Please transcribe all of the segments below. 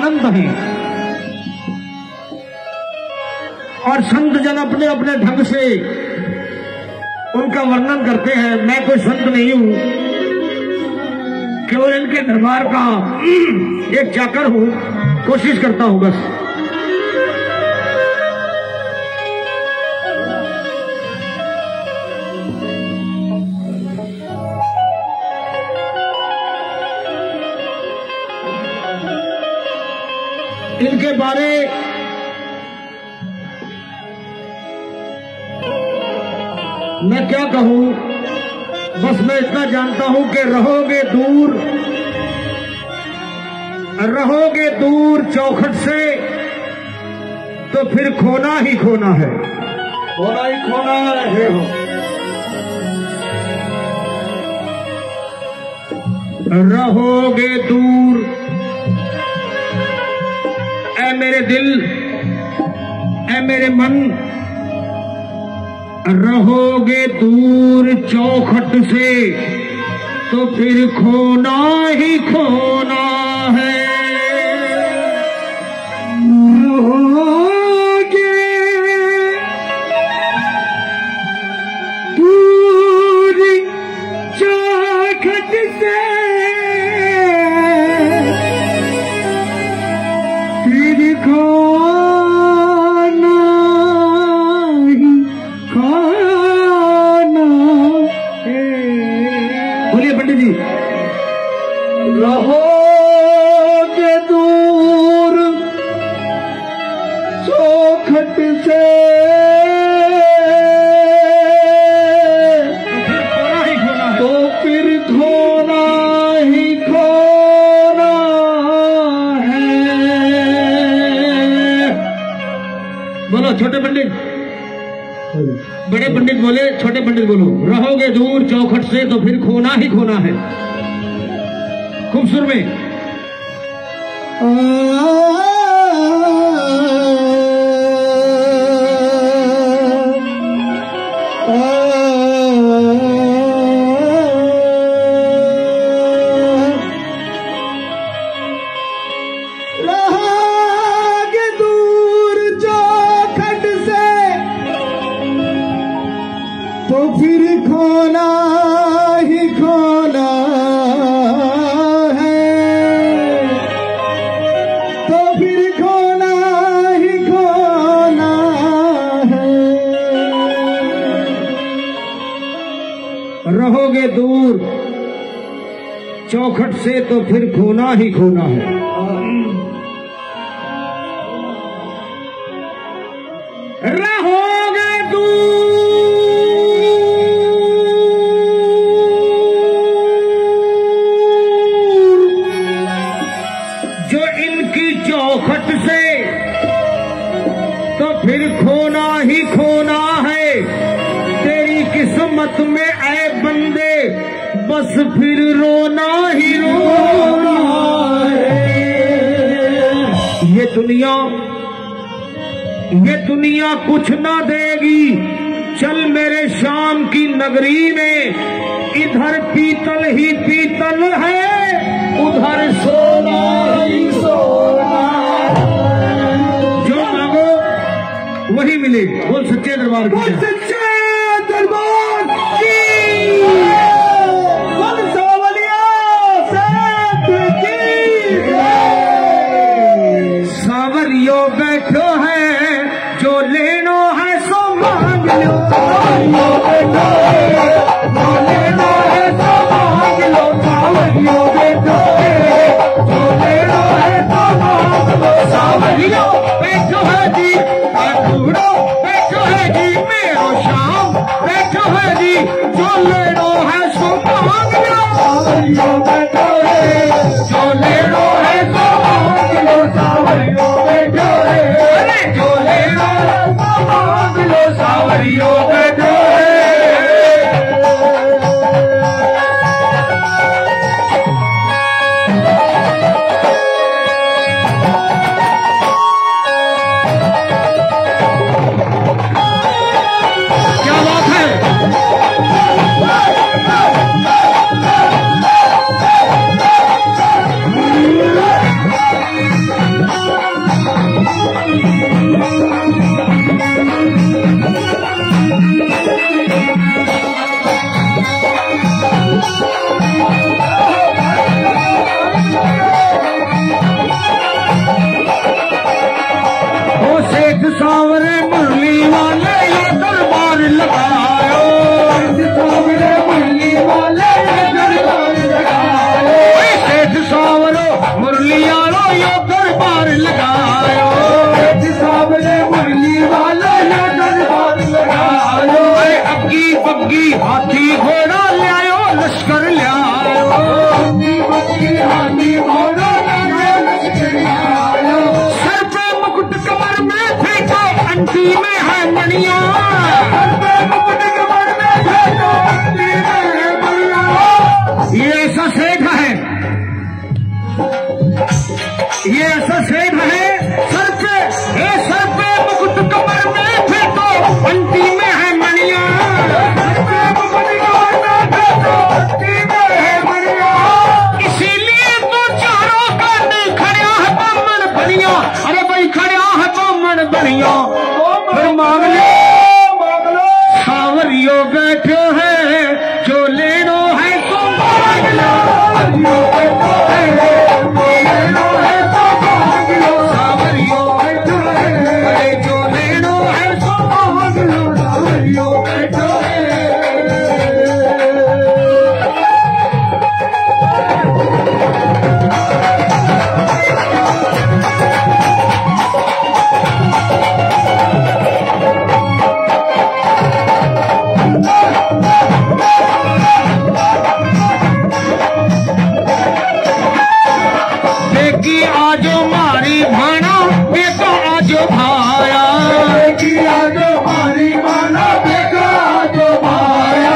अनंत हैं। और संत जन अपने अपने ढंग से उनका वर्णन करते हैं। मैं कोई संत नहीं हूं, केवल इनके दरबार का एक चाकर हूं, कोशिश करता हूं बस। इनके बारे मैं क्या कहूं, बस मैं इतना जानता हूं कि रहोगे दूर चौखट से तो फिर खोना ही खोना है, खोना ही खोना है। रहोगे दूर, ऐ मेरे दिल, ऐ मेरे मन, रहोगे दूर चौखट से तो फिर खोना ही खोना है। रहोगे दूर चौखट से फिर खोना ही खोना है। बोलिए पंडित जी। रहोगे दूर चौखट से तो फिर खोना ही खोना है। बोलो छोटे पंडित, बड़े पंडित बोले, छोटे पंडित बोलो। रहोगे दूर चौखट से तो फिर खोना ही खोना है। खूब सुर में। रहोगे दूर चौखट से तो फिर खोना ही खोना है, तो फिर खोना ही खोना है। रहोगे दूर चौखट से तो फिर खोना ही खोना है। रहोगे जो इनकी चौखट से तो फिर खोना ही खोना है। तेरी किस्मत में ऐ बंदे बस फिर रोना ही रोना है। ये दुनिया कुछ ना देगी, चल मेरे शाम की नगरी में, इधर पीतल ही पीतल है, उधर सोना ही सोना। जो मांगो वही मिले। बोल सच्चे दरबार की, बोल सच्चे दरबार की, बोल सावलिया सेठ की। सावरियो बैठो है जो लेनो है सो मांग लो, सावरियो बैठो है जो लेनो है सो मांग लो, सावरियो बैठो है जो लेनो है सो मांग लो। सावरियो बैठो है जी, ढूंढो बैठो है जी, मेरो शाम बैठो है जी, जो लेनो है सो मांग लो। सावरियो बैठो है जो लेनो है सो मांग लो, सावरियो बैठो है जो लेनो है सो मांग लो, सावरियो बैठो है। सावरे मुरली वाले ये दरबार लगायो, सावरे मुरली वाले ये दरबार लगायो, सेठ सावरो मुरली वालो ये दरबार लगायो, सावरे मुरली वाले ये दरबार लगायो। अरे अग्गी बग्गी हाथी घोड़ा लियायो लश्कर लियायो, अग्गी बग्गी हाथी घोड़ा लियायो लश्कर लियायो। सर पे मुकुट कमर में फेंको अंटी में है मणिया, सर पे मुकुट कमर में फेंको अंटी में है मणिया। ये ऐसा सेठ है, ये ऐसा सेठ है, सर पे मुकुट कमर में फेंको अंटी में है मणिया, सर पे मुकुट कमर में फेंको अंटी में है मणिया। इसीलिए तो चारों कांडे खड़ा है बामण बनिया, अरे भाई खड़ा है बामण बनिया। फिर मांग लो सावरियो बैठो है जो लेनो है तो मांग लो, सावरियो बैठो है जो लेनो है तो मांग लो, सावरियो बैठो है अरे जो लेनो है तो मांग लो, सावरियो बैठो है। देखी आजो मारी भाना बेटा आजो भाया, देखी आजो मारी भाना बेटा आजो भाया।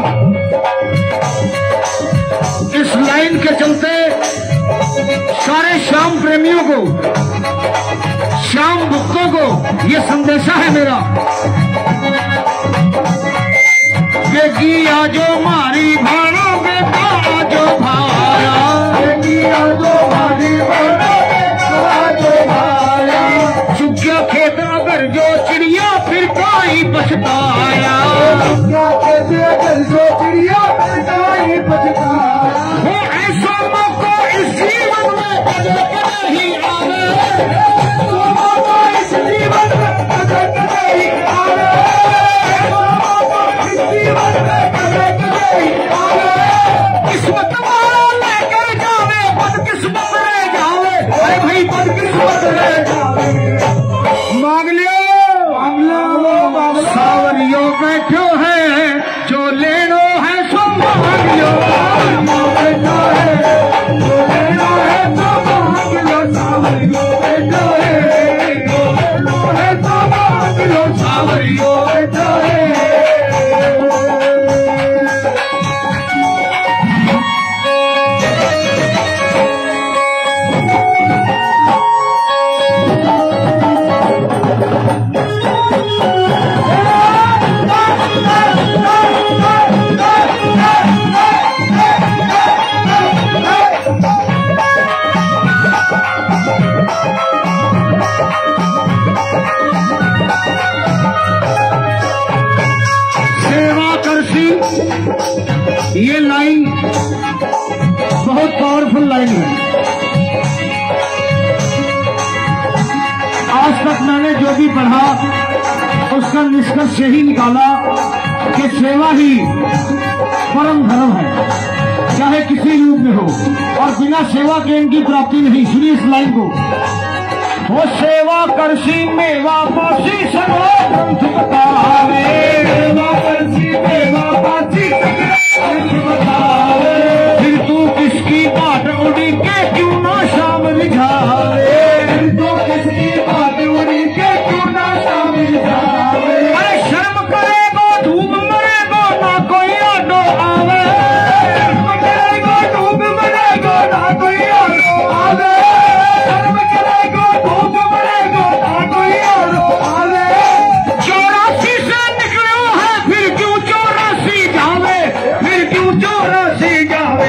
इस लाइन के चलते सारे श्याम प्रेमियों को, श्याम भक्तों को ये संदेशा है मेरा। देखी आजो मारी भाना बेटा आजो भाया, देखी आजो मारी भाना बेटा आजो भाया। चुग्या खेत अगर जो चिड़िया फिर कोई पछताया, चुग्या खेत अगर जो चिड़िया फिर कोई पछताया। वो ऐसा मौका इस जीवन में कदर नहीं आवे, वो मौका इस जीवन में कदर नहीं आवे, वो मौका इस जीवन में कदर नहीं आवे। किस्मत वाला लेकर जावे बदकिस्मत रह जावे, अरे भाई बदकिस्मत रह जावे। मांग लो सावरियो बैठो है जो लेनो है सो मांग लो, बैठो है जो लेनो है तो मांग लो, सावरियो बैठो है जो लेनो है तो मांग लो, सावरियो बैठो है। ये लाइन बहुत पावरफुल लाइन है। आज तक मैंने जो भी पढ़ा उसका निष्कर्ष यही निकाला कि सेवा ही परम धर्म है, चाहे किसी रूप में हो, और बिना सेवा के इनकी प्राप्ति नहीं। सुनिए इस लाइन को। वो सेवा करसी मेवा पासी सगला ग्रंथ बतावे, सेवा करसी मेवा पासी सगला ग्रंथ बतावे। फिर तू किसकी बाट उड़ी के क्यों ना शाम रिझावे, फिर तू किसकी बाट उड़ी के क्यों ना शाम रिझावे। अरे शर्म करेगो धूप मरेगो ना कोई आडो आवे, शर्म करेगो धूप मरेगो ना कोई आडो आवे, शर्म करेगो धूप मरेगो ना कोई आडो आवे। 84 से निकलो है फिर क्यों 84 जावे, फिर क्यों 84 जावे।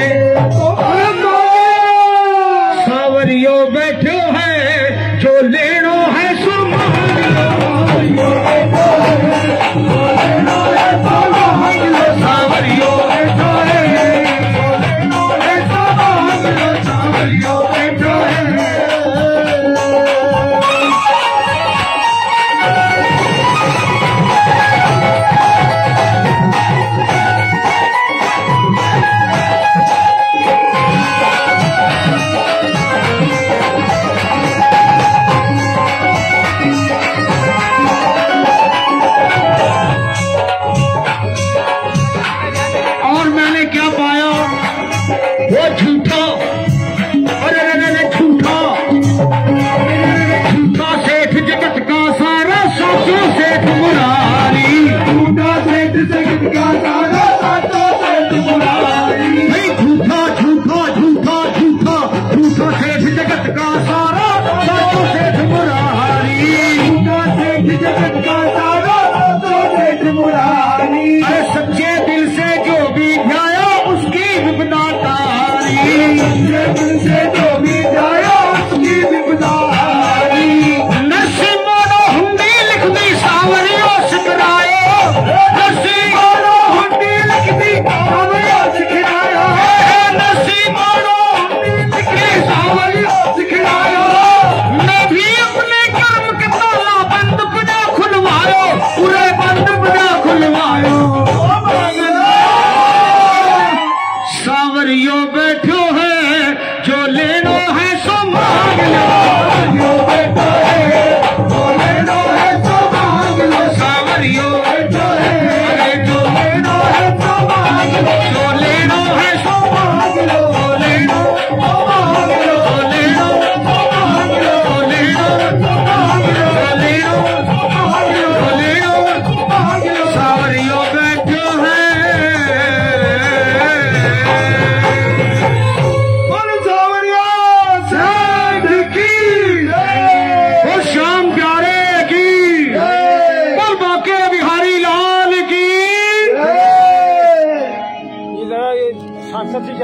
सावरियो बैठो है जो लेनो है सो मांग लो, सावरियो बैठो है जो लेनो है सो मांग लो, सावरियो बैठो है जो लेनो है सो मांग लो, सावरियो बैठो है।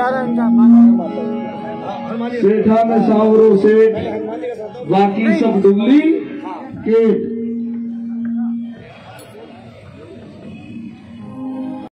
सेठा में सावरो सेठ, बाकी सब डुगली के